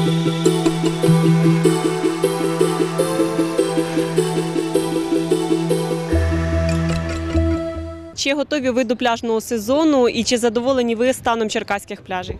Чи готові ви до пляжного сезону і чи задоволені ви станом черкаських пляжів?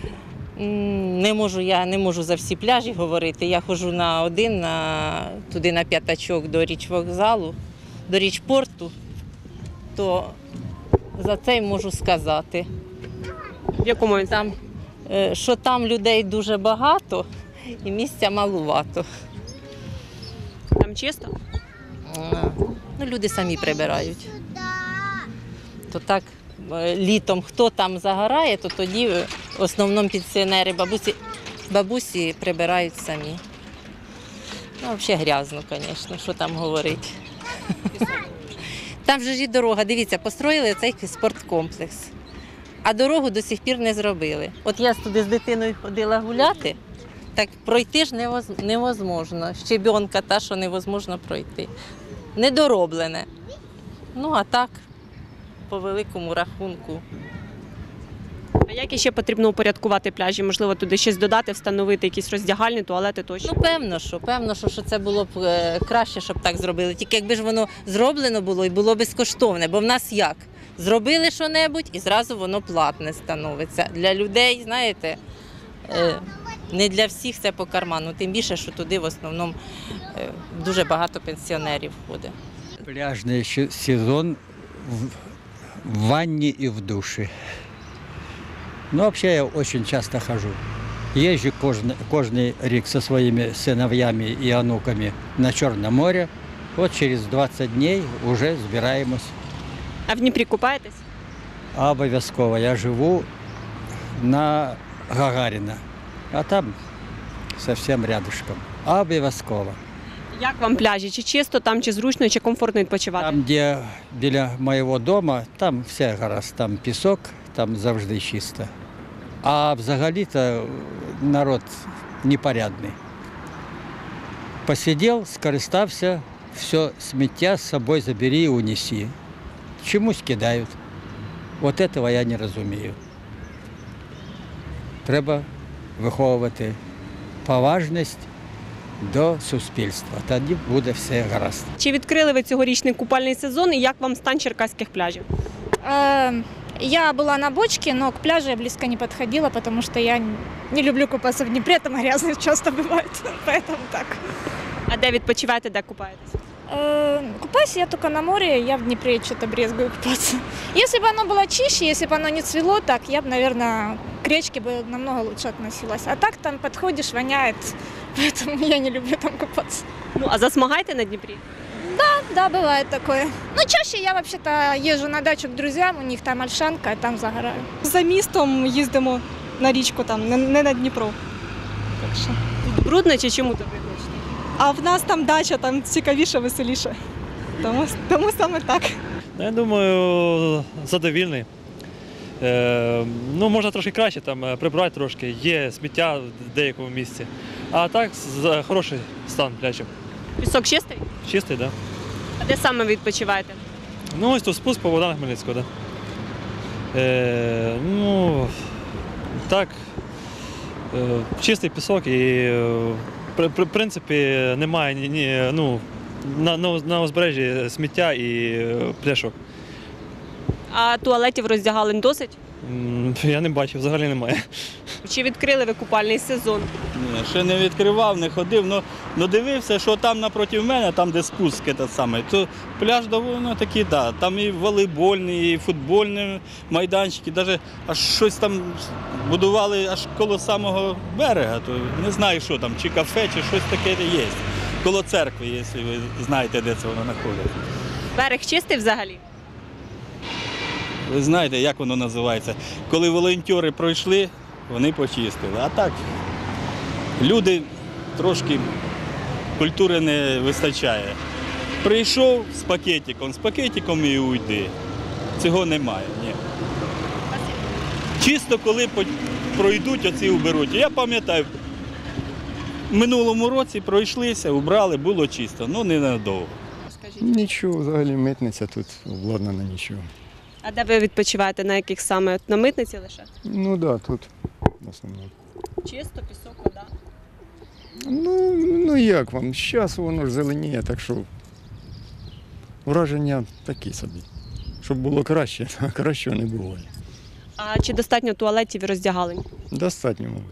Я не можу за всі пляжі говорити. Я ходжу на один, туди на П'ятачок до річвокзалу, до річпорту, то за це й можу сказати. В якому там, що там людей дуже багато і місця малувато. Там чисто? Ну, люди самі прибирають. То так, літом хто там загорає, то тоді в основному пенсіонери, бабусі прибирають самі. Ну, взагалі грязно, звісно, що там говорити. Там же ж і дорога, дивіться, построїли цей спорткомплекс, а дорогу до сих пір не зробили. От я туди з дитиною ходила гуляти, так пройти ж невозможно. Щебенка та, що невозможно пройти. Недороблене. Ну, а так, по великому рахунку. А як іще потрібно упорядкувати пляжі? Можливо, туди щось додати, встановити якісь роздягальні, туалети тощо? Ну, певно, що це було б краще, щоб так зробили. Тільки якби ж воно зроблено було і було безкоштовне, бо в нас як? Зробили що-небудь і зразу воно платне становиться. Для людей, знаєте, не для всіх це по карману, тим більше, що туди в основному дуже багато пенсіонерів ходить. Пляжний сезон в ванне и в душе. Но вообще я очень часто хожу. Езжу кожный рік со своими сыновьями и онуками на Черное море. Вот через 20 дней уже збираємось. А в Дніпрі купаєтесь? Обов'язково. Я живу на Гагаріна, а там совсем рядышком. Обов'язково. Як вам пляжі? Чи чисто там, чи зручно, чи комфортно відпочивати? Там, де біля моєго дому, там все гаразд, там пісок, там завжди чисто. А взагалі-то народ непорядний. Посидів, скористався, все сміття з собою забери і унеси. Чомусь кидають. От цього я не розумію. Треба виховувати поважність до суспільства. Тоді буде все гаразд. Чи відкрили ви цьогорічний купальний сезон і як вам стан черкаських пляжів? Я была на бочке, но к пляжу я близко не подходила, потому что я не люблю купаться в Днепре, там грязно часто бывает, поэтому так. А де відпочиваєте, де купаєтесь? Купаюсь я только на море, я в Днепре что-то брезгую купаться. Если бы оно было чище, если бы оно не цвело, так я бы, наверное, к речке бы намного лучше относилась. А так там подходишь, воняет, поэтому я не люблю там купаться. Ну, а засмагаєте на Дніпрі? Да, бывает такое. Но чаще я вообще-то езжу на дачу к друзьям, у них там Ольшанка, и там загораю. За містом їздимо на річку, там, не на Дніпро. Так що. Тут брудно чи чому туди хочете? А в нас там дача, там цікавіше, веселіше. Тому саме так. Я думаю, задовільний. Ну, можна трошки краще, там, прибрати трошки, є сміття в деякому місці. А так, хороший стан пляжів. Пісок чистий? Чистий, так. Да. А де саме відпочиваєте? Ну, ось тут спуск по Богдана Хмельницького, так. Да. Ну, так, чистий пісок і, в принципі, немає на узбережжі сміття і пляшок. А туалетів роздягалень досить? Я не бачив, взагалі немає. Чи відкрили ви купальний сезон? Ні, ще не відкривав, не ходив, але дивився, що там напроти мене, там де спуск, то пляж доволі такий, да, там і волейбольний, і футбольний майданчики, навіть аж щось там будували аж коло самого берега, то не знаю, що там, чи кафе, чи щось таке є. Коло церкви, якщо ви знаєте, де це воно знаходиться. Берег чистий взагалі? Ви знаєте, як воно називається? Коли волонтери пройшли, вони почистили. А так, люди трошки культури не вистачає. Прийшов з пакетиком і уйди. Цього немає. Ні. Чисто коли пройдуть, оці уберуть. Я пам'ятаю, в минулому році пройшлися, убрали, було чисто, але не надовго. Нічого, взагалі митниця тут обладнана нічого. А де ви відпочиваєте? На яких саме? На митниці лише? Ну так, да, тут в основному. Чисто, пісок, вода. Ну як вам? Зараз воно ж зеленіє, так що враження такі собі. Щоб було краще, а кращого не буває. А чи достатньо туалетів і роздягалень? Достатньо, мабуть.